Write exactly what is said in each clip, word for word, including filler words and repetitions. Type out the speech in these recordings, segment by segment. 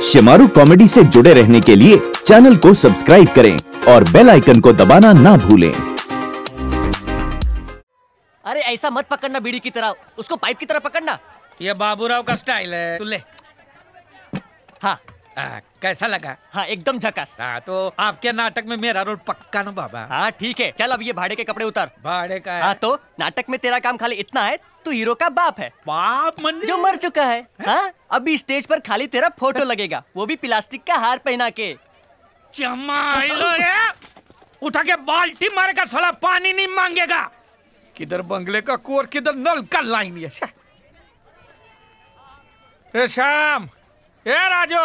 Shemaroo comedy से जुड़े रहने के लिए चैनल को सब्सक्राइब करें और बेल आइकन को दबाना ना भूलें। अरे ऐसा मत पकड़ना बीड़ी की तरह, उसको पाइप की तरह पकड़ना। ये बाबूराव का स्टाइल है, तू ले। हाँ आ, कैसा लगा? हाँ एकदम झकास। हाँ तो आपके नाटक में मेरा रोल पक्का ना बाबा। हाँ ठीक है, चल अब ये भाड़े के कपड़े उतार। भाड़े का है? हाँ तो नाटक में तेरा काम खाली इतना है, तू हीरो का बाप है। बाप मन जो मर चुका है। हाँ अभी स्टेज पर खाली तेरा फोटो लगेगा, वो भी प्लास्टिक का हार पहना के। उठा के बाल्टी मारेगा, साला पानी नहीं मांगेगा। किधर बंगले का कोर, किधर नल का लाइन। ये ए श्याम, ए राजू,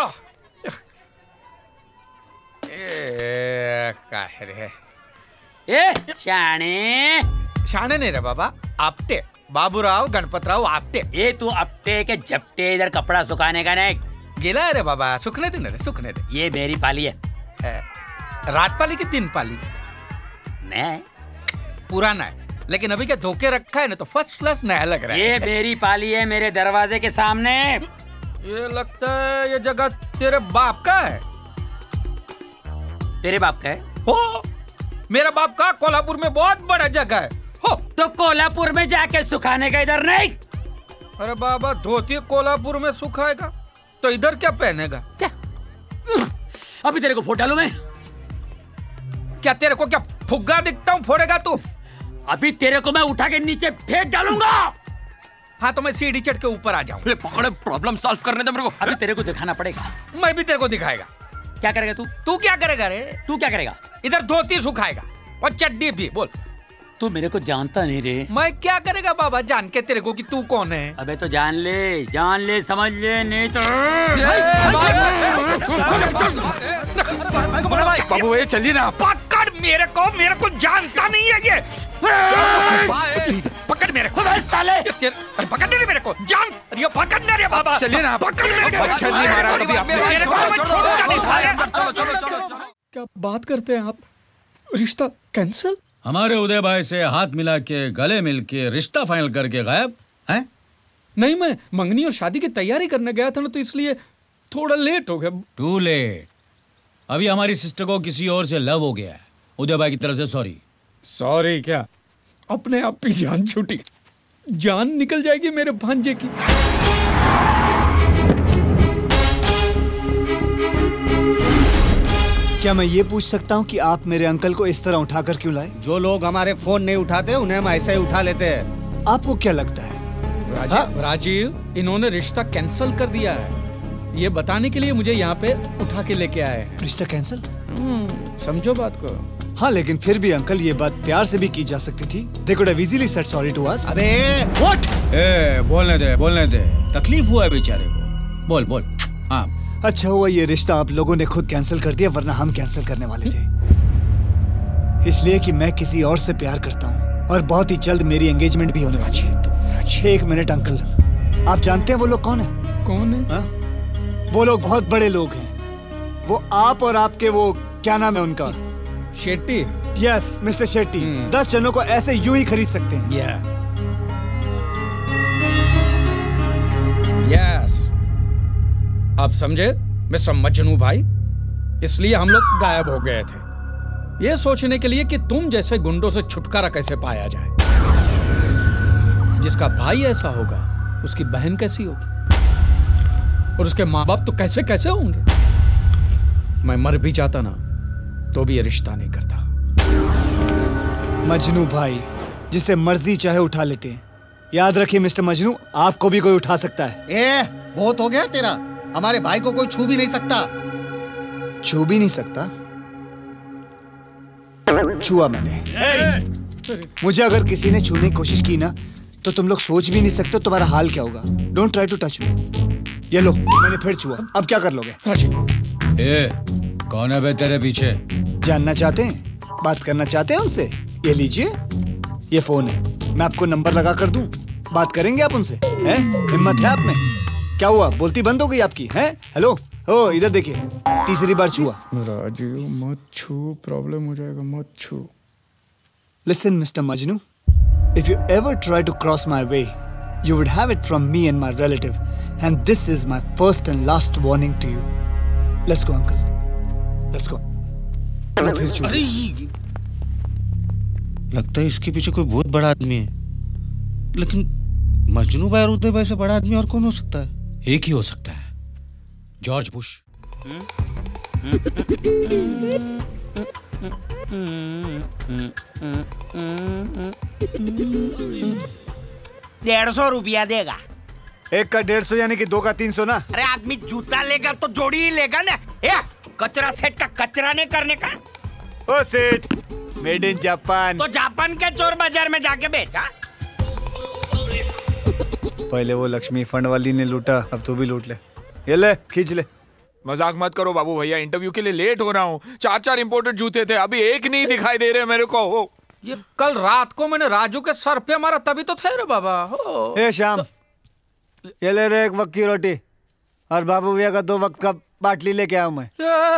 ए काहे रे? ए शाणे शाणे नहीं रे बाबा, आपटे। बाबूराव गणपतराव आपटे। ये तू अपटे के झपटे इधर कपड़ा सुखाने का नहीं गिला है रे बाबा, सुखने दे रे, सुखने दे। ये मेरी पाली है। ए, रात पाली की दिन पाली? नहीं पुराना है, लेकिन अभी क्या धोखे रखा है ना, तो फर्स्ट क्लास नया लग रहा है। ये मेरी पाली है, मेरे दरवाजे के सामने। ये लगता है ये जगह तेरे बाप का है। तेरे बाप का है? हो, मेरा बाप का कोल्हापुर में बहुत बड़ा जगह है। हो तो कोल्हापुर में जाके सुखाने का, इधर नहीं। अरे बाबा, धोती कोल्हापुर में सुखाएगा तो इधर क्या पहनेगा? क्या अभी तेरे को फोड़ डालूं मैं? क्या तेरे को क्या फुग्गा दिखता हूँ, फोड़ेगा तू? अभी तेरे को मैं उठा के नीचे फेंक डालूंगा। हाँ तो मैं सीढ़ी चढ़ के ऊपर आ जाऊँ। पकड़े, प्रॉब्लम सॉल्व करने दे मेरे को। अभी तेरे को दिखाना पड़ेगा। मैं भी तेरे को दिखाएगा। क्या करेगा तू? तू क्या करेगा रे? तू क्या करेगा? इधर धोती सुखाएगा और चड्डी भी। बोल। तू मेरे को जानता नहीं रे। मैं क्या करेगा बाबा जान के तेरे को कि तू कौन है? अबे तो जान ले, जान ले, समझ ले, नहीं तो बाबू ये चलिए ना। पकड़ मेरे को, मेरे को जानता नहीं है ये। पकड़ मेरे को साले। अरे पकड़ नहीं मेरे को, जान ये पकड़ने रे बाबा। चलिए ना, पकड़ मेरे को। अच्छा नहीं मारा कभी आपने। मेरे को मैं छोड़ूंगा नहीं साले। चलो चलो चलो। क्या बात करते हैं आप? रिश्ता कैंसिल? हमारे उदय भाई से हाथ मिला के, गले मिल के, रिश्ता फाइनल करके गायब हैं? नहीं, मैं मंगनी और शादी की तैयारी करने गया था ना, तो इसलिए थोड़ा लेट हो गया। Too late. अभी हमारी सिस्टर को किसी और से लव हो गया है। उदय भाई की तरफ से सॉरी। सॉरी क्या? अपने आप ही जान छूटी। जान निकल जाएगी मेरे भांजे की। क्या मैं ये पूछ सकता हूँ कि आप मेरे अंकल को इस तरह उठाकर क्यों लाए? जो लोग हमारे फोन नहीं उठाते उन्हें हम ऐसे ही उठा लेते हैं। आपको क्या लगता है? राजीव, हाँ? राजीव, इन्होंने रिश्ता कैंसिल कर दिया है। ये बताने के लिए मुझे यहाँ पे उठा के लेके आए हैं। रिश्ता कैंसिल? समझो बात को। हाँ लेकिन फिर भी अंकल, ये बात प्यार से भी की जा सकती थी। They could have easily said sorry to us. अबे What? ए, बोलने दे, बोलने दे। तकलीफ हुआ है बेचारे को। बोल बोल। हाँ। अच्छा हुआ ये रिश्ता आप लोगों ने खुद कैंसिल कर दिया, वरना हम कैंसिल करने वाले थे। इसलिए कि मैं किसी और से प्यार करता हूँ और बहुत ही जल्द मेरी एंगेजमेंट भी होने वाली है। एक मिनट अंकल, आप जानते हैं वो लोग कौन है? कौन है? हा? वो लोग बहुत बड़े लोग हैं। वो आप और आपके वो क्या नाम है उनका? शेट्टी। Yes mister Shetty. दस जनों को ऐसे यूं ही खरीद सकते हैं। yeah. yes. आप समझे मिस्टर मजनू भाई? इसलिए हम लोग गायब हो गए थे, ये सोचने के लिए कि तुम जैसे गुंडों से छुटकारा कैसे पाया जाए। जिसका भाई ऐसा होगा, उसकी बहन कैसी होगी, और उसके माँ बाप तो कैसे कैसे होंगे। मैं मर भी जाता ना तो भी ये रिश्ता नहीं करता। मजनू भाई, जिसे मर्जी चाहे उठा लेते हैं। याद रखिए मिस्टर मजनू, आपको भी कोई उठा सकता है। ए, बहुत हो गया तेरा। हमारे भाई को कोई छू भी नहीं सकता। छू भी नहीं सकता? छुआ मैंने। मुझे अगर किसी ने छूने की कोशिश की ना, तो तुम लोग सोच भी नहीं सकते तुम्हारा हाल क्या होगा। Don't try to touch me. ये लो, मैंने फिर छुआ। अब क्या कर लोगे? ए, कौन है बे तेरे पीछे? जानना चाहते हैं? बात करना चाहते हैं उनसे? ये लीजिए, ये फोन है, मैं आपको नंबर लगा कर दूं। बात करेंगे आप उनसे? हैं? हिम्मत है आप में? क्या हुआ, बोलती बंद हो गई आपकी? हैं? हेलो, ओ इधर देखिए, तीसरी बार छुआ। राजीव मत छू, प्रॉब्लम हो जाएगा, मत छू। Listen mister Majnu, if you ever try to cross my way, you would have it from me and my relative, and this is my first and last warning to you. Let's go uncle, let's go. फिर चूक अरे ये- लगता है इसके पीछे कोई बहुत बड़ा आदमी है, लेकिन मजनू भाई और उदय भाई से बड़ा आदमी और कौन हो सकता है? एक ही हो सकता है, जॉर्ज बुश। डेढ़ सौ रुपया देगा। एक का डेढ़ सौ यानी कि दो का तीन सौ ना। अरे आदमी जूता लेगा तो जोड़ी ही लेगा ना। ए, कचरा सेठ का कचरा नहीं करने का। ओ सेठ, मेड इन जापान। तो जापान के चोर बाजार में जाके बेचा। पहले वो लक्ष्मी फंड वाली ने लूटा, अब तू भी लूट ले। ये ले, खींच ले। मजाक मत करो बाबू भैया, इंटरव्यू के लिए लेट हो रहा हूँ। चार चार इंपोर्टेड जूते थे, अभी एक नहीं दिखाई दे रहे मेरे को। ये कल रात को मैंने राजू के सर पे मारा, तभी तो थे रे बाबा। हो। ए श्याम, ये ले रहे एक वक्त की रोटी और बाबू भैया का दो वक्त का बाटली लेके आया मैं।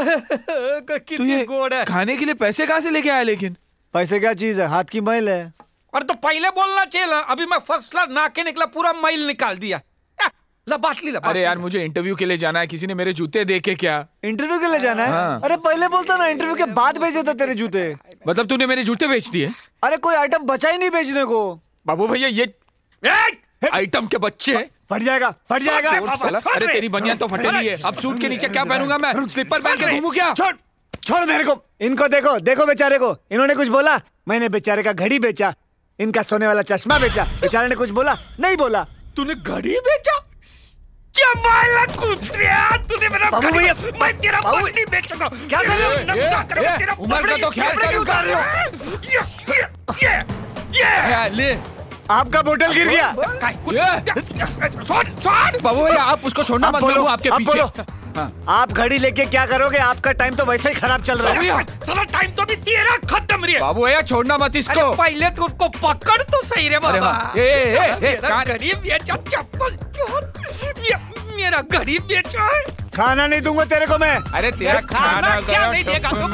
तो ये गोड़ है, खाने के लिए पैसे कहाँ से लेके आया? लेकिन पैसे क्या चीज है, हाथ की मैल है। अरे तो पहले बोलना चाहिए। अभी मैं फर्स्ट क्लास ना के निकला, पूरा मैल निकाल दिया। ला बाटली ला। अरे यार, मुझे इंटरव्यू के लिए जाना है, किसी ने मेरे जूते देखे क्या? इंटरव्यू के लिए जाना है? हाँ। अरे पहले बोलता ना, इंटरव्यू के बाद भेजे थे तेरे जूते। मतलब तूने मेरे जूते बेच दिए? अरे कोई आइटम बचा ही नहीं बेचने को। बाबू भैया ये आइटम के बच्चे फट जाएगा, फट जाएगा। अरे तेरी बनियान तो फटेली है, अब सूट के नीचे क्या पहनूंगा मैं? स्लीपर पहन के घूमूं क्या? छोड़ छोड़ मेरे को। इनको देखो, देखो बेचारे को। इन्होंने कुछ बोला? मैंने बेचारे का घड़ी बेचा, इनका सोने वाला चश्मा बेचा। बेचारे ने कुछ बोला? नहीं बोला। तूने घड़ी बेचा? क्या माला कुत्रिया, तूने मेरा बाबू भैया, मैं तेरा बाटली बेचूंगा। क्या कर रहे हो? उमर का तो ख्याल क्यों कर रहे हो? ये ये ले, आपका बोतल गिर गया। छोड़ छोड़। बाबू भैया आप उसको छोड़ना मत, मैं हूं आपके पीछे। आप घड़ी लेके क्या करोगे? आपका टाइम तो वैसे ही खराब चल रहा है। साला टाइम तो भी तेरा खत्म रे। बाबू भैया छोड़ना मत इसको। अरे पहले तो उसको पकड़ तो सही रे बाबा। हाँ। ए, ए, ए, ए, मेरा घड़ी बेचा, चप्पल चोर। ये मेरा घड़ी बेचा है। खाना नहीं दूंगा तेरे को मैं। अरे तेरा खाना क्या नहीं देगा तू?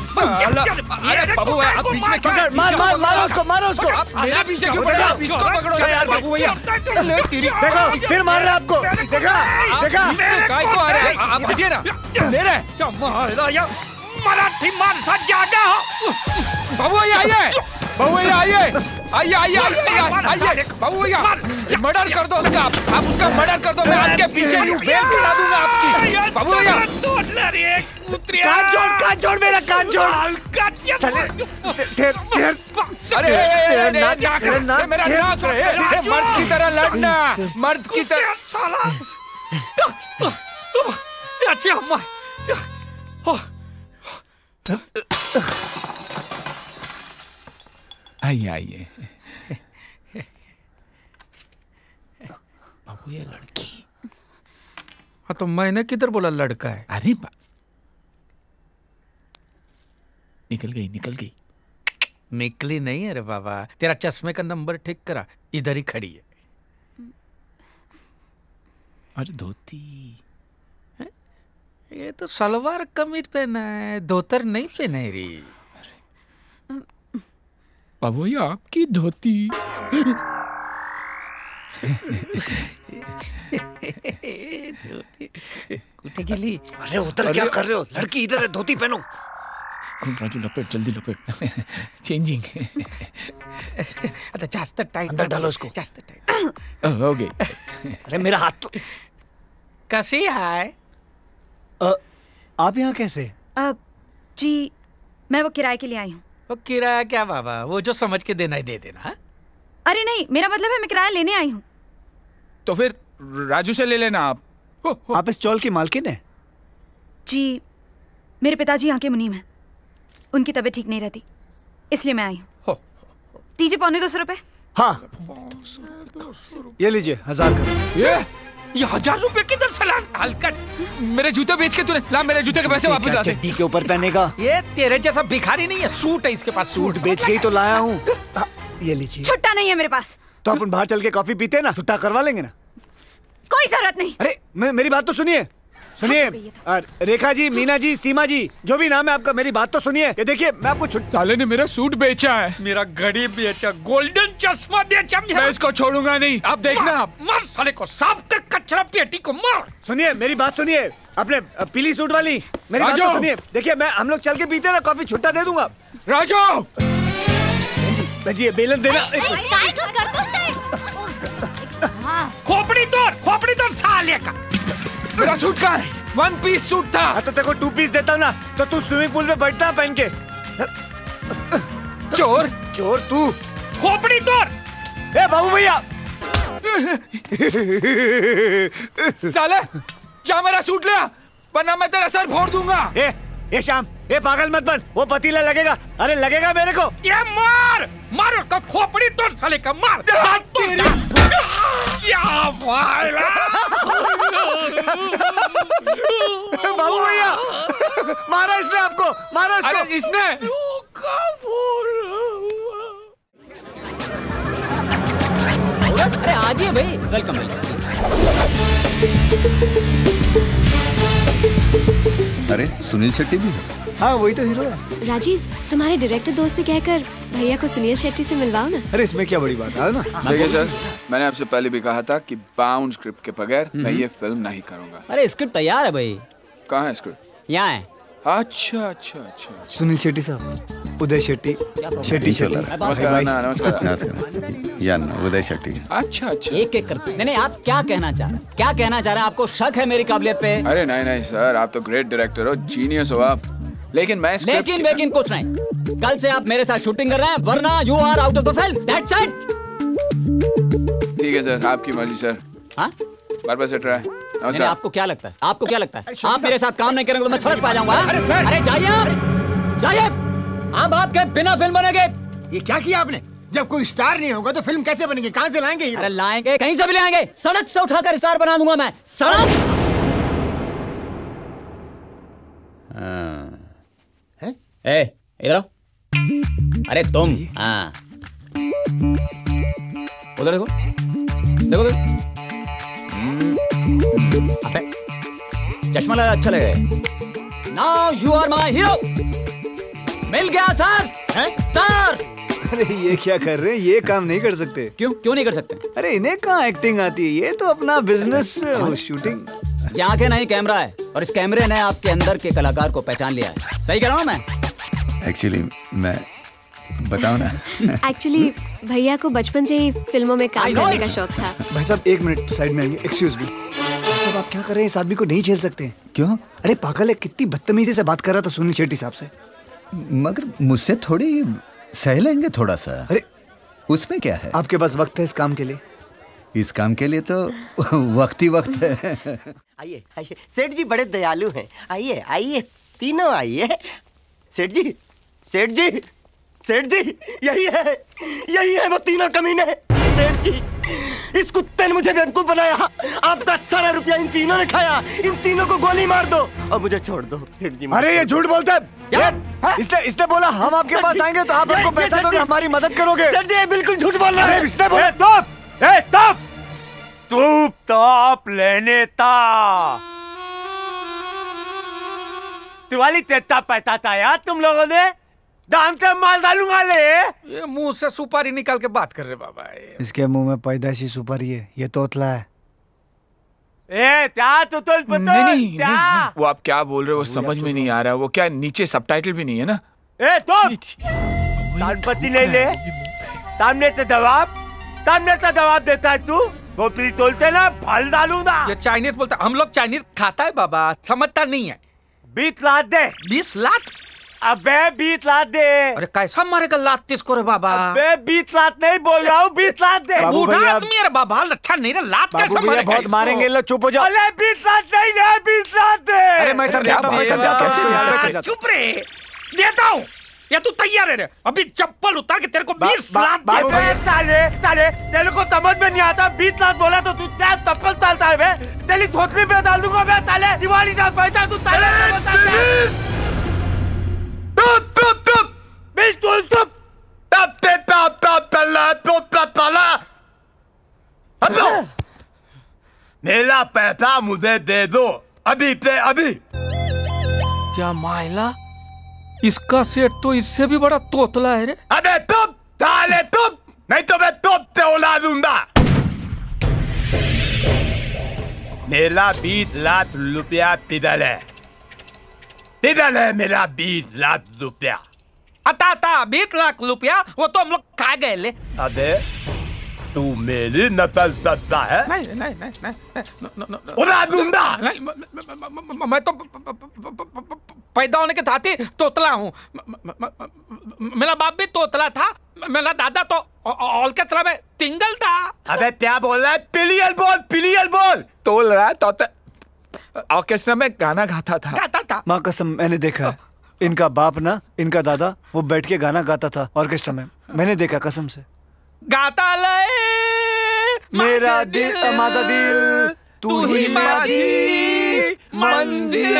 अरे बाबू भैया आप बीच में क्यों? मार मार मारो उसको, मारो उसको। आप मेरे पीछे क्यों पड़ रहे हो? इसको पकड़ो यार बाबू भैया। देखो फिर मार रहे हैं आपको। देखा देखा काय को आ रहे हैं? आप हटिए ना। ले रहे क्या मारा या मराठी माणसा जागा हो। बाबू भैया आइए, बाबू भैया आइए, आइए आइए आइए आइए। बाबू भैया मर्डर कर दो उसका, आप उसका मर्डर कर दो, मैं आपके पीछे ही बेल गिरा दूंगा आपकी। बाबू भैया कान छोड़, कान छोड़ मेरा, कान छोड़। अरे मेरा नाक है, मर्द की तरह लड़ना, मर्द की तरह। आइए आइए। बाबू ये लड़की। हाँ तो मैंने किधर बोला लड़का है? अरे बा... निकल गई निकल गई। निकली नहीं है रे बाबा, तेरा चश्मे का नंबर ठीक करा, इधर ही खड़ी है। अरे धोती, ये तो सलवार कमीज पहना है, धोतर नहीं पहना है रे। बाबू ये आपकी धोती। कुठे गेली? अरे उधर क्या कर रहे हो? लड़की इधर है, धोती पहनो। राजू लपेट, जल्दी लपेट। चेंजिंग। आता जास्त टाइट अंदर डालो इसको। जास्त टाइट हो गई। अरे मेरा हाथ तो। कैसी है? अ, आप यहाँ कैसे? अब जी मैं वो किराए के लिए आई हूँ। वो किराया क्या बाबा, वो जो समझ के देना ही दे देना। हा? अरे नहीं, मेरा मतलब है मैं किराया लेने आई हूँ। तो फिर राजू से ले लेना आप। हो, हो। आप इस चौल की मालकिन है? जी मेरे पिताजी यहाँ के मुनीम हैं, उनकी तबीयत ठीक नहीं रहती, इसलिए मैं आई हूँ। दीजिए पौने दो सौ रुपए। हाँ ये लीजिए, हजार कर। ये ये हजार रुपए किधर से ला? हलकट, मेरे जूते बेच के तूने ला, मेरे जूते के पैसे वापस आते। चड्डी के ऊपर पहनेगा। ये तेरे जैसा भिखारी नहीं है, सूट है इसके पास। सूट बेच के ही तो लाया हूँ। ये लीजिए। छुट्टा नहीं है मेरे पास। तो अपन बाहर चल के कॉफी पीते ना, छुट्टा करवा लेंगे ना। कोई जरूरत नहीं। अरे मे, मेरी बात तो सुनिए। सुनिए, रेखा जी, मीना जी, सीमा जी, जो भी नाम है आपका, मेरी बात तो सुनिए। ये देखिए, मैं आपको छुट साले ने मेरा सूट बेचा है, मेरा घड़ी बेचा, गोल्डन चश्मा बेचा। मैं इसको छोड़ूंगा नहीं। आप देखना, आप मार साले को, साफ कर कचरा पेटी को मार। सुनिए, मेरी बात सुनिए, अपने पीली सूट वाली, मेरी बात तो सुनिए। देखिए, मैं हम लोग चल के पीते ना कॉफी, छुट्टा दे दूंगा। राजू, जी बेलन देना। खोपड़ी तोड़, खोपड़ी तोड़ साले का। मेरा सूट कहाँ है? वन पीस सूट था। हाँ, तो तेरे को टू पीस देता हूँ ना, तो तू स्विमिंग पूल में बैठता पहन के। चोर, चोर तू। खोपड़ी तोड़। ए बाबू भैया, साले, जा मेरा सूट ले, वरना मैं तेरा सर फोड़ दूंगा। ए, ए शाम, ए पागल मत बन, वो पतीला लगेगा। अरे लगेगा मेरे को। ये मार, मार उसका, खोपड़ी तोड़ साले का, मार। क्या भाईला? बाबू भैया, मारा इसने आपको, मारा इसको। अरे इसने? अरे आजिए भाई, वेलकम वेलकम। अरे सुनील शेट्टी भी है। हाँ, वही तो हीरो है। राजीव, तुम्हारे डायरेक्टर दोस्त से कहकर भैया को सुनील शेट्टी से मिलवाओ ना। अरे इसमें क्या बड़ी बात है ना। देखिए सर, मैंने आपसे पहले भी कहा था कि बाउंड स्क्रिप्ट के बगैर मैं ये फिल्म नहीं करूंगा। अरे स्क्रिप्ट तैयार है भाई। कहाँ है स्क्रिप्ट? यहाँ है। अच्छा अच्छा अच्छा। सुनील शेट्टी साहब, उदय शेट्टी, शेट्टी शेट्टी। नमस्कार नमस्कार नमस्कार। या उदय शेट्टी। अच्छा अच्छा। एक एक करके। नहीं नहीं, आप क्या कहना चाह रहे हैं? क्या कहना चाह रहे हैं? आपको शक है मेरी काबिलियत पे? अरे नहीं नहीं सर, आप तो ग्रेट डायरेक्टर हो, जीनियस हो आप। लेकिन मैं लेकिन लेकिन कुछ नहीं। कल से आप मेरे साथ शूटिंग कर रहे हैं, वरना you are out of the film. That's it. ठीक है सर, आपकी मर्जी सर। हाँ, बार बार सेट रहा है। नहीं, आपको क्या लगता है? आपको क्या लगता है? आप मेरे साथ काम नहीं करेंगे तो मैं सड़क पे आ जाऊंगा। अरे जाइए आप, जाइए। अब आपके बिना फिल्म बनेगे। ये क्या किया आपने? जब कोई स्टार नहीं होगा तो फिल्म कैसे बनेगी? कहाँ से लाएंगे? अरे लाएंगे, कहीं से भी लाएंगे। सड़क से उठाकर स्टार बना दूंगा मैं। सड़क। ए, इधर आओ। अरे तुम, हाँ, उधर देखो, देखो देखो। चश्मा लगा, अच्छा लगे। Now you are my hero. मिल गया सर, स्टार। अरे ये क्या कर रहे हैं? ये काम नहीं कर सकते। क्यों क्यों नहीं कर सकते? अरे इन्हें कहाँ एक्टिंग आती है? ये तो अपना बिजनेस शूटिंग। यहाँ आंखें नहीं, कैमरा है, और इस कैमरे ने आपके अंदर के कलाकार को पहचान लिया है। सही कह रहा हूँ मैं? एक्चुअली मैं बताऊँ ना। एक्चुअली भैया को बचपन से ही फिल्मों में काम करने का शौक था। भाई साहब एक मिनट साइड में आइए। Excuse me. साहब आप क्या कर रहे हैं? इस आदमी को नहीं झेल सकते। क्यों? अरे पागल है, कितनी बदतमीजी से बात कर रहा था सुनील शेट्टी साहब से। मगर मुझसे थोड़ी सह लेंगे थोड़ा सा। अरे उसमें क्या है? आपके पास वक्त है इस काम के लिए? इस काम के लिए तो वक्त ही वक्त है। आइए आइए, सेठ जी बड़े दयालु हैं। आइए आइए, तीनों आइए। सेठ जी, सेठ जी, सेठ जी, यही है, यही है वो तीनों कमीने। सेठ जी, इस कुत्ते ने मुझे बेवकूफ बनाया। आपका सारा रुपया इन तीनों ने खाया। इन तीनों को गोली मार दो और मुझे छोड़ दो। सेठ जी, अरे ये झूठ बोलता है। इसने इसने बोला हम आपके पास आएंगे तो आप हमको पैसा दोगे, हमारी मदद करोगे। सेठ जी बिल्कुल झूठ बोल रहा है। इसने बोला टॉप, ए टॉप, तू टॉप लेने ता दिवाली तेता पैता था यार तुम लोगों ने। दाम से माल डालूंगा ले। ये मुंह से सुपारी निकाल के बात कर रहे बाबा। इसके मुंह में पैदाइशी सुपारी है, ये तोतला है। ए क्या तो तो नहीं, नहीं, क्या? नहीं, वो आप क्या बोल रहे हो वो समझ में नहीं आ रहा। वो क्या नीचे सबटाइटल भी नहीं है ना? ए तो तानपति नहीं ले, सामने से जवाब, सामने से जवाब देता है तू। बोतली तोलते ना फल डालूंगा। ये चाइनीज बोलता, हम लोग चाइनीज खाता है बाबा, समझता नहीं है। बीस लाख दे। बीस लाख? अबे बीस लाख दे। अरे कैसा मारेगा लात किसको रे बाबा? अबे बीस लाख नहीं बोल रहा हूँ, बीस लाख दे। बूढ़ा आदमी है बाबा, अच्छा नहीं रहा, लात कैसे मारेगा? बहुत मारेंगे, लो चुप हो जाओ। अरे बीस लाख नहीं दे, बीस लाख दे। अरे मैं समझाता हूँ, मैं समझाता हूँ। चुप रे, देता हूँ। या तू तैयार है रे? अभी चप्पल उतार के तेरे को बीस लाख दे। ताले ताले तेरे को समझ में नहीं आता। बीस लाख बोला तो तू क्या चप्पल चालता है बे? तेरी थोतली पे डाल दूंगा बे ताले। दिवाली का पैसा तू ताले टप टप टप बिल्कुल टप टप टप टप टप तला टप टप तला। हेलो, मेरा पैसा मुझे दे दो अभी पे अभी। क्या मायला, इसका सेठ तो इससे भी बड़ा तोतला है रे। अबे तुम साले तुम, नहीं तो मैं तुम पे उड़ा दूंगा। मेरा बीस लाख रुपया पिदल है, पिदल है मेरा बीस लाख रुपया। अता अता बीस लाख रुपया वो तो हम लोग खा गए ले। अबे तू मेरी नकल करता है? नहीं नहीं नहीं नहीं उड़ा दूंगा। मैं तो पैदा होने के साथ ही तोतला हूँ। मेरा बाप भी तोतला था, मेरा दादा तो ऑलकतरा में तिंगल था। अबे क्या बोल रहा है? पिलियल बोल, पिलियल बोल। तोल रहा है तोते। ऑर्केस्ट्रा में गाना गाता था। गाता था। माँ कसम मैंने देखा है। इनका बाप ना, इनका दादा वो बैठ के गाना गाता था ऑर्केस्ट्रा में, मैंने देखा कसम से। गाता ले मेरा दिल माझा दिल तू ही माझी मंजिल,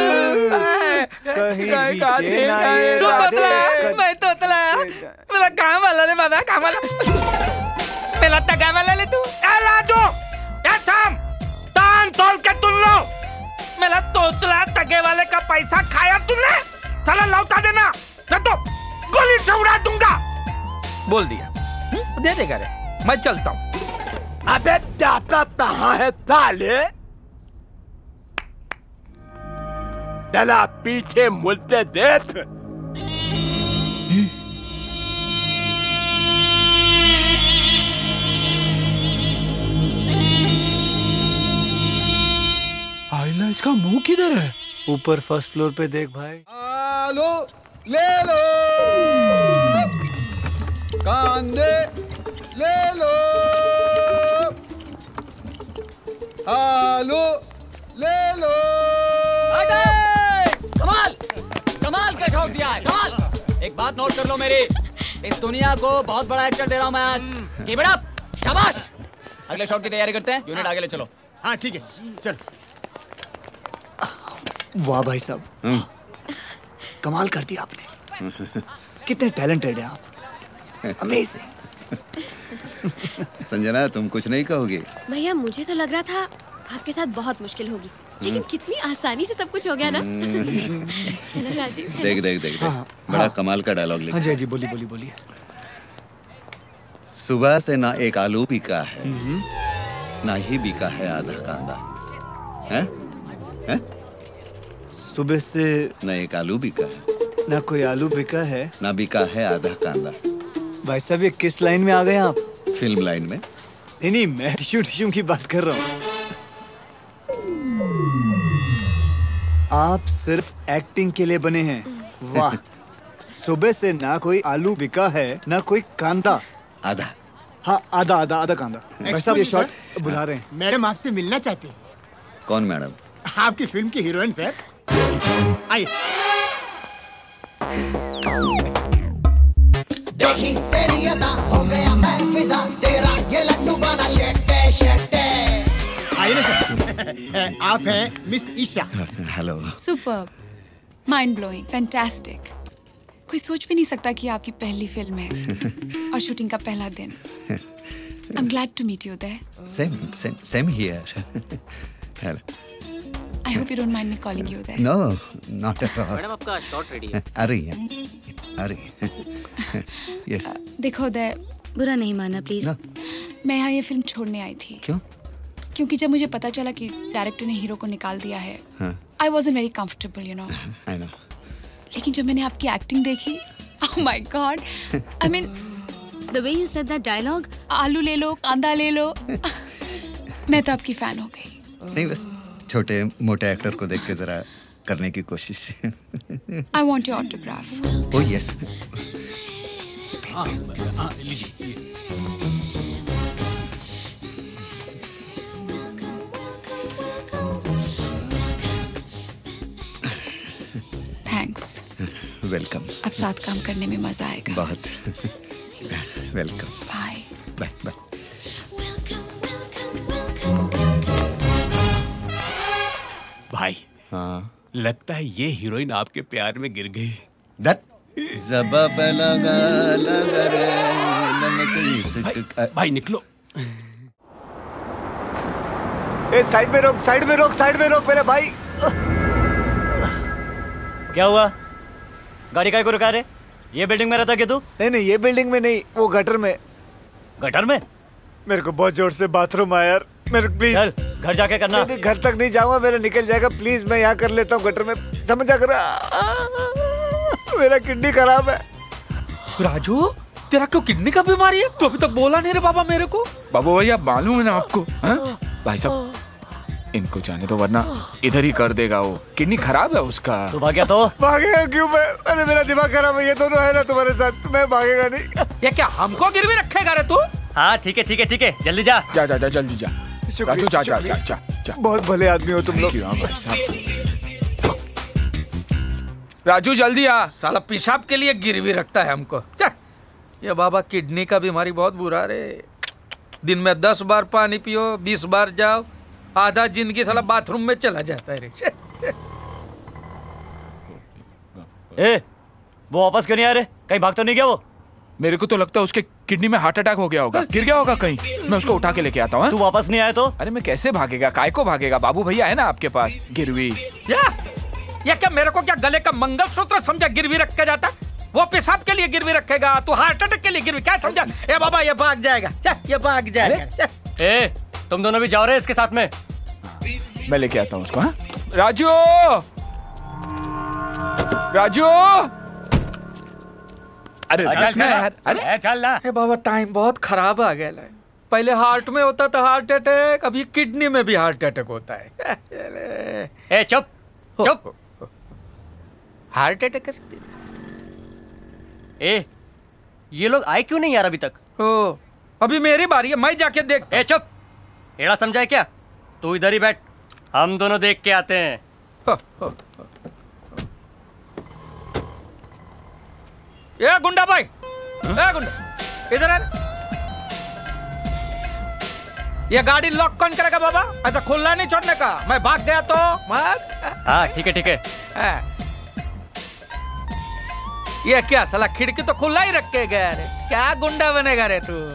कहीं बीते ना ये तू तोतला, राधे। मैं तोतला, मेरा काम वाला ले बाबा, काम वाला, मेरा टगा वाला ले तू। ए राजू, ए थाम, तान तोल के तुम लो। मेरा तोतला टगे वाले का पैसा खाया तुमने, साला लौटा देना, नहीं तो गोली से उड़ा दूंगा। बोल दिया, दे देगा रे, मैं चलता हूँ। अबे जाता कहाँ है साले? चला पीछे मुड़ते देख। आइला इसका मुंह किधर है? ऊपर फर्स्ट फ्लोर पे देख भाई। आलू ले लो, कांदे ले लो, आलू ले लो। कमाल, कमाल का शॉट दिया है, कमाल। एक बात नोट कर लो मेरी, इस दुनिया को बहुत बड़ा एक्टर दे रहा हूं मैं आज। कीप इट अप, शाबाश। अगले शॉट की तैयारी करते हैं, यूनिट आगे ले चलो। हाँ ठीक है, चल। वाह भाई साहब, कमाल कर दिया आपने। कितने टैलेंटेड हैं आप, अमेजिंग। संजना तुम कुछ नहीं कहोगे? भैया मुझे तो लग रहा था आपके साथ बहुत मुश्किल होगी, लेकिन कितनी आसानी से सब कुछ हो गया ना। है ना राजीव? देख देख देख, हाँ, देख। बड़ा हाँ। कमाल का डायलॉग लिखा। हाँ जी, हाँ जी, बोलिए बोलिए बोलिए। सुबह से ना एक आलू बिका है, ना ही बिका है आधा कांदा। हैं? हैं? सुबह से ना एक आलू बिका है, ना कोई आलू बिका है, ना बिका है आधा कांदा। भाई साहब ये किस लाइन में आ गए आप? फिल्म लाइन में। नहीं नहीं, मैं टिश्यू टिश्यू की बात कर रहा हूँ। आप सिर्फ एक्टिंग के लिए बने हैं। वाह, सुबह से ना कोई आलू बिका है, ना कोई कांदा। आधा। हाँ आधा आधा आधा कांदा। भाई साहब ये शॉट बुला रहे हैं। मैडम आपसे मिलना चाहती है। कौन मैडम? आपकी फिल्म की हीरोइन सर। आइए। देखी तेरी अदा हो गया मैं फिदा, तेरा ये लड्डू बना शेटे शेटे। आइए ना सर। आप हैं miss Isha. Hello. Superb, mind blowing, fantastic. कोई सोच भी नहीं सकता कि आपकी पहली फिल्म है और शूटिंग का पहला दिन। I am glad to meet you there. Same same same here. Hello. I hope you don't mind me calling you there. No, not at all. Madam आपका शॉट रेडी है। आ रही है, आ रही है। यस। देखो उदय, बुरा नहीं माना प्लीज। मैं यहाँ ये फिल्म छोड़ने आई थी। क्यों? क्योंकि जब मुझे पता चला कि डायरेक्टर ने हीरो को निकाल दिया है, I wasn't very comfortable, you know. I know. लेकिन जब मैंने आपकी एक्टिंग देखी, oh my god, I mean the way you said that dialogue, आलू ले लो, कांदा ले लो, मैं तो आपकी फैन हो गई। नहीं, बस छोटे मोटे एक्टर को देख के जरा करने की कोशिश। I want your autograph. Oh yes. Thanks. Welcome. अब साथ काम करने में मजा आएगा। बहुत। वेलकम। Bye bye bye. भाई, हाँ लगता है ये हीरोइन आपके प्यार में गिर गई। दत ज़बा पे लगा लगा रे नमक। भाई, भाई निकलो। ए साइड में रोक, साइड में रोक, साइड में रोक मेरे भाई। क्या हुआ? गाड़ी काय को रुका रहे? ये बिल्डिंग में रहता क्या तू? नहीं नहीं, ये बिल्डिंग में नहीं, वो गटर में। गटर में? मेरे को बहुत जोर से बाथरूम आया यार, मेरे प्लीज। चल घर जाके करना। नहीं, घर तक नहीं जाऊंगा, मेरा निकल जाएगा, प्लीज मैं यहाँ कर लेता हूँ गटर में, समझ आ कर। मेरा किडनी खराब है। राजू तेरा क्यों किडनी का बीमारी है? तू अभी तक बोला नहीं रे बाबा मेरे को। बाबू भैया मालूम है ना आपको? हाँ? भाई साहब इनको जाने दो वरना इधर ही कर देगा वो, किडनी खराब है उसका। तू भागया तो? भागेगा क्यों मैं? अरे मेरा दिमाग खराब है, ये दोनों है ना तुम्हारे साथ, मैं भागेगा नहीं। ये क्या हमको गिरवी रखेगा रे तू? हाँ ठीक है ठीक है ठीक है, जल्दी जा जा जा जा जल्दी जा। राजू जा जा जा जा जा। बहुत भले आदमी हो तुम लोग। राजू जल्दी आ। साला पेशाब के लिए गिरवी रखता है हमको। ये बाबा किडनी का बीमारी बहुत बुरा रे। दिन में दस बार पानी पियो, बीस बार जाओ, आधा जिंदगी साला बाथरूम में चला जाता है रे। ए, वो वापस क्यों नहीं आ रहे? कहीं भाग तो नहीं गया वो? मेरे को तो लगता है उसके किडनी में हार्ट अटैक हो गया होगा, गिर गया होगा कहीं। मैं उसको उठा के लेके आता हूँ। तू वापस नहीं आया तो? अरे मैं कैसे भागेगा, काय को भागेगा? बाबू भैया है ना आपके पास गिरवी। या, या क्या मेरे को क्या गले का मंगलसूत्र समझा गिरवी रख के जाता? वो पेशाब के लिए गिरवी रखेगा, तू हार्ट अटैक के लिए गिरवी क्या समझा? ए बाबा ये भाग जाएगा, ये भाग जाएगा। ए, तुम दोनों भी जाओ रहे इसके साथ में? मैं लेके आता हूँ उसको। हाँ राजू, राजू, अरे चल चल यार, अरे चल ना। ए बाबा टाइम बहुत खराब आ गया है। पहले हार्ट में होता था हार्ट अटैक, अभी किडनी में भी हार्ट अटैक होता है। ए चुप चुप। हार्ट अटैक कैसे? ए, ये लोग आए क्यों नहीं यार अभी तक? ओ, अभी मेरी बारी है, मैं जाके देख। ए चुप, एड़ा समझा है क्या? तू इधर ही बैठ, हम दोनों देख के आते हैं। हो, हो, हो। ये गुंडा भाई, ए गुंडा, इधर आ। ये गाड़ी लॉक कौन करेगा बाबा? ऐसा खुला नहीं छोड़ने का, मैं भाग गया तो मत। हाँ ठीक है ठीक है। हाँ। ये क्या साला खिड़की तो खुला ही रख के गया रे, क्या गुंडा बनेगा रे तू?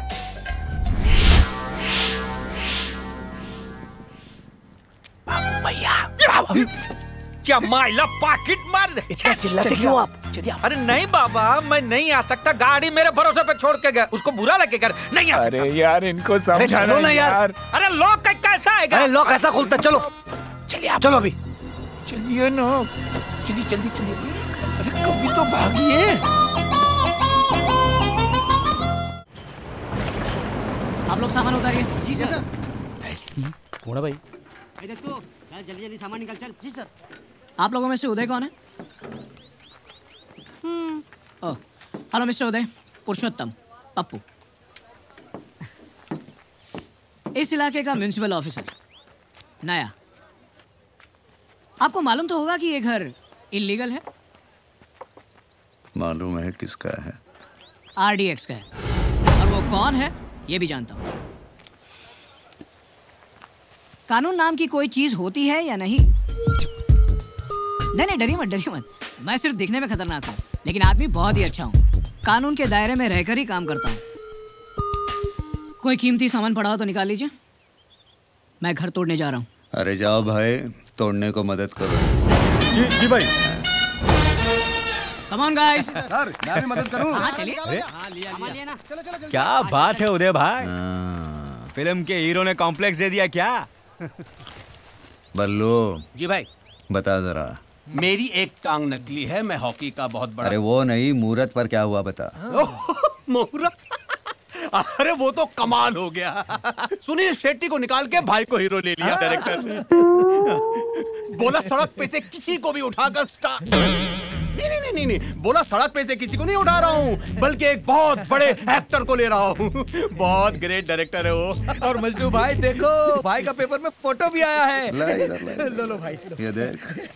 भैया क्या माइला पाकिट मार दे। इतना चिल्लाते क्यों आप? अरे नहीं बाबा, मैं नहीं आ सकता, गाड़ी मेरे भरोसे पे छोड़ के गया, उसको बुरा लगे कर नहीं आ सकता। अरे यार इनको समझाना ना यार। यार। अरे लॉक कैसा आएगा? अरे लॉक कैसा खुलता? चलो चलिए आप। चलो अभी चलिए ना, चलिए जल्दी चलिए। अरे कभी तो भागिए। आप लोग सामान उतारिए। जी सर। कौन है भाई? देख तो जल्दी जल्दी सामान निकल चल। जी सर। आप लोगों में से उदय कौन है? Hmm. Oh, hello mister Uday, Purushottam, Pappu. इस इलाके का म्युनिसिपल ऑफिसर, नया। आपको मालूम तो होगा कि ये घर इलीगल है। मालूम है किसका है? आरडीएक्स का है। और वो कौन है ये भी जानता हूँ। कानून नाम की कोई चीज होती है या नहीं? नहीं नहीं डरिए मत डरिए मत, मैं सिर्फ दिखने में खतरनाक हूँ लेकिन आदमी बहुत ही अच्छा हूँ। कानून के दायरे में रहकर ही काम करता हूँ। कोई कीमती सामान पड़ा हो तो निकाल लीजिए, मैं घर तोड़ने जा रहा हूँ। अरे जाओ भाई, तोड़ने को मदद करो। जी जी भाई। Come on guys. सर मैं भी मदद करूँ? हाँ चलिए। हाँ, लिया, लिया। लिया ना। चलो, चलो, चलो, क्या बात है उदय भाई, फिल्म के हीरो ने कॉम्प्लेक्स दे दिया क्या? बल्लू जी भाई, बता जरा। मेरी एक टांग नकली है, मैं हॉकी का बहुत बड़ा। अरे वो नहीं, मुहूर्त पर क्या हुआ बता। मुहूर्त? अरे वो तो कमाल हो गया। सुनील शेट्टी को निकाल के भाई को हीरो ले लिया डायरेक्टर ने। बोला सड़क पे से किसी को भी उठाकर स्टार। नहीं नहीं नहीं नहीं, बोला सड़क पे से किसी को नहीं उठा रहा हूँ, बल्कि एक बहुत बड़े एक्टर को ले रहा हूँ। बहुत ग्रेट डायरेक्टर है वो। और मजनू भाई देखो, भाई का पेपर में फोटो भी आया है। ला इधर ला। लो लो भाई लो। ये देख।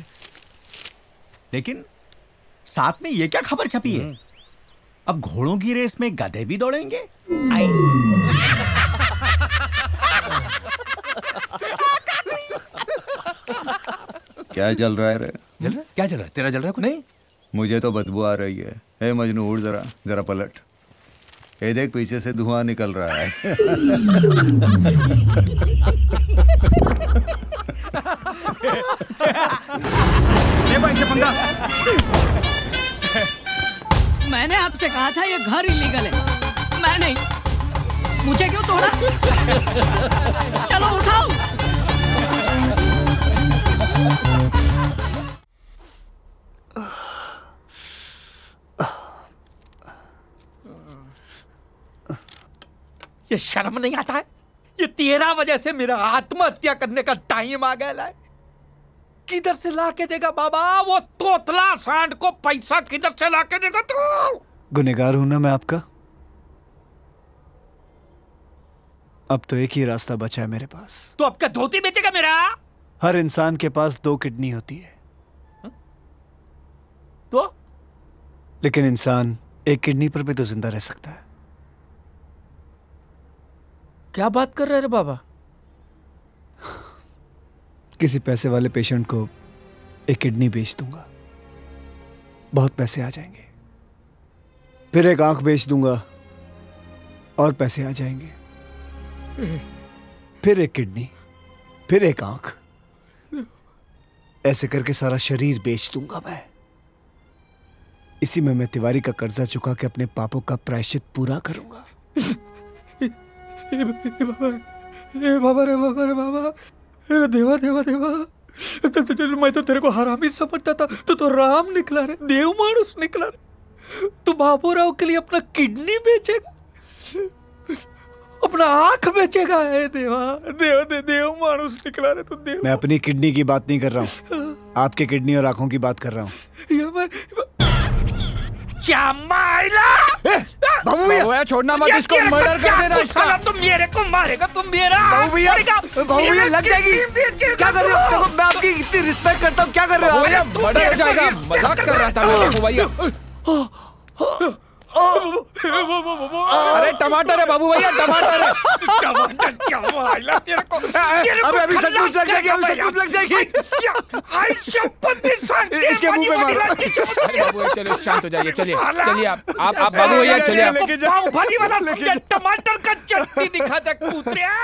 लेकिन साथ में ये क्या खबर छपी है? अब घोड़ों की रेस में गधे भी दौड़ेंगे? आई। क्या चल रहा है रे? चल रहा है? क्या चल रहा है? तेरा चल रहा है कुछ? नहीं, मुझे तो बदबू आ रही है। हे मजनू उठ जरा, जरा पलट। ये देख पीछे से धुआं निकल रहा है। ले भाई से पंगा। मैंने आपसे कहा था ये घर इलीगल है, मैं नहीं। मुझे क्यों तोड़ा? चलो उठाओ। ये शर्म नहीं आता है? ये तेरा वजह से मेरा आत्महत्या करने का टाइम आ गया है। किधर से ला के देगा बाबा वो तोतला सांड को पैसा? किधर से ला के देगा तू? गुनहगार हूं ना मैं आपका। अब तो एक ही रास्ता बचा है मेरे पास। तो अब क्या धोती बेचेगा मेरा? हर इंसान के पास दो किडनी होती है। हा? तो लेकिन इंसान एक किडनी पर भी तो जिंदा रह सकता है। क्या बात कर रहे रे बाबा? किसी पैसे वाले पेशेंट को एक किडनी बेच दूंगा, बहुत पैसे आ जाएंगे। फिर एक आंख बेच दूंगा और पैसे आ जाएंगे। फिर एक किडनी, फिर एक आंख, ऐसे करके सारा शरीर बेच दूंगा मैं। इसी में मैं तिवारी का कर्जा चुका के अपने पापों का प्रायश्चित पूरा करूंगा। ए बाबा, ए बाबा रे बाबा रे बाबा, अरे देवा देवा देवा, तो, तो, तो, मैं तो तेरे को हरामी समझता था, तू तो राम निकला रे, देव मानुस निकला रे। तू बाबूराव के लिए अपना किडनी बेचेगा, अपना आंख बेचेगा? है देवा, देव दे देव मानुस निकला रे तू। देव मैं अपनी किडनी की बात नहीं कर रहा हूँ, आपके किडनी और आंखों की बात कर रहा हूँ। ये मैं चामाइला बाबू भैया छोड़ना मत इसको, मर्डर कर देना इसका। तुम मेरे को मारेगा, तुम मेरा बाबू भैया, बाबू भैया लग जाएगी। क्या कर रहे हो? देखो मैं आपकी इतनी रिस्पेक्ट करता हूँ, क्या कर रहे हो? भैया मर्डर हो जाएगा, मजाक कर रहा था मैं बाबू भैया। अरे टमाटर है बाबू भैया, टमाटर है। टमाटर क्या माइला तेरे को? अबे अभी सब कुछ लग जाएगी, अभी सब कुछ लग जाएगी। आई शपथ इसके मुंह पे मारो। अरे बाबू भैया चलो शांत हो जाइए, चलिए चलिए आप आप आप बाबू भैया चलिए आप। पाव भाजी वाला मुझे टमाटर का चटनी दिखा दे कूतरिया।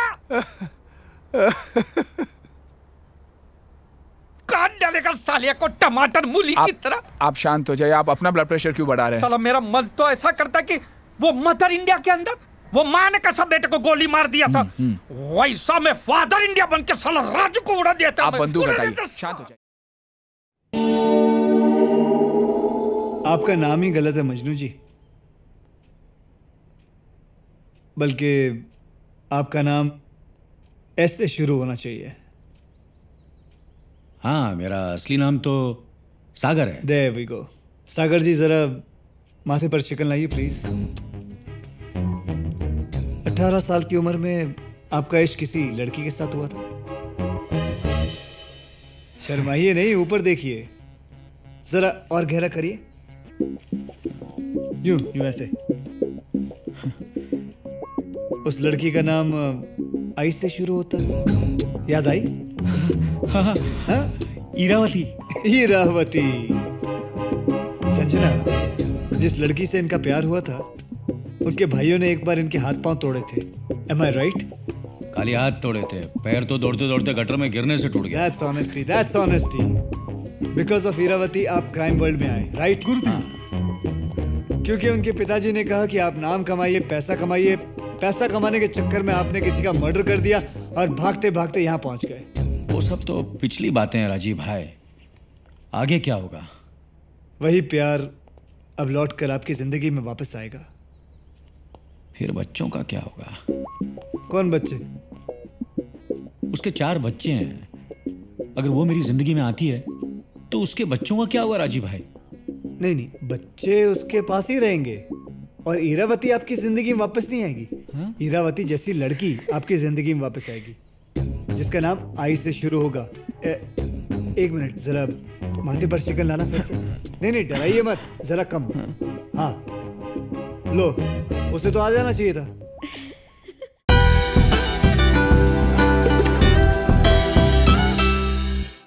काट डालेगा सालिया को टमाटर मूली की तरह। आप शांत हो जाइए, आप अपना ब्लड प्रेशर क्यों बढ़ा रहे हैं? साला मेरा मन तो ऐसा करता कि वो मदर इंडिया के अंदर वो माँ ने कैसा बेटे को गोली मार दिया था, वैसा मैं फादर इंडिया बन के साला राजू को उड़ा देता। आप बंदूक हटाइए, शांत हो जाइए। आपका नाम ही गलत है मजनू जी, बल्कि आपका नाम एस से शुरू होना चाहिए। हाँ, मेरा असली नाम तो सागर है। There we go. सागर जी जरा माथे पर चिकन लाइए प्लीज। अठारह साल की उम्र में आपका इश्क किसी लड़की के साथ हुआ था? शर्माइए नहीं, ऊपर देखिए, जरा और गहरा करिए, यूं यूं ऐसे। उस लड़की का नाम आई से शुरू होता है, याद आई? हाँ, हाँ? ईरावती। ईरावती। संजना, जिस लड़की से इनका प्यार हुआ था उनके भाइयों ने एक बार इनके हाथ पांव तोड़े थे। Am I right? खाली हाथ तोड़े थे, पैर तो दौड़ते दौड़ते गटर में गिरने से टूट गया। That's honesty, that's honesty. Because of Iravati आप क्राइम वर्ल्ड में आए, राइट? हाँ। क्योंकि उनके पिताजी ने कहा कि आप नाम कमाइए, पैसा कमाइए, पैसा कमाने के चक्कर में आपने किसी का मर्डर कर दिया और भागते भागते यहाँ पहुंच गए। वो सब तो पिछली बातें हैं राजीव भाई, आगे क्या होगा? वही प्यार अब लौट कर आपकी जिंदगी में वापस आएगा। फिर बच्चों का क्या होगा? कौन बच्चे? उसके चार बच्चे हैं, अगर वो मेरी जिंदगी में आती है तो उसके बच्चों का क्या होगा राजीव भाई? नहीं नहीं, बच्चे उसके पास ही रहेंगे और ईरावती आपकी जिंदगी में वापस नहीं आएगी। हाँ? ईरावती जैसी लड़की आपकी जिंदगी में वापस आएगी जिसका नाम आई से शुरू होगा। ए, एक मिनट, जरा माथे पर चिकन लाना फिर से। नहीं नहीं, डराइए मत, जरा कम। हाँ लो, उसे तो आ जाना चाहिए था।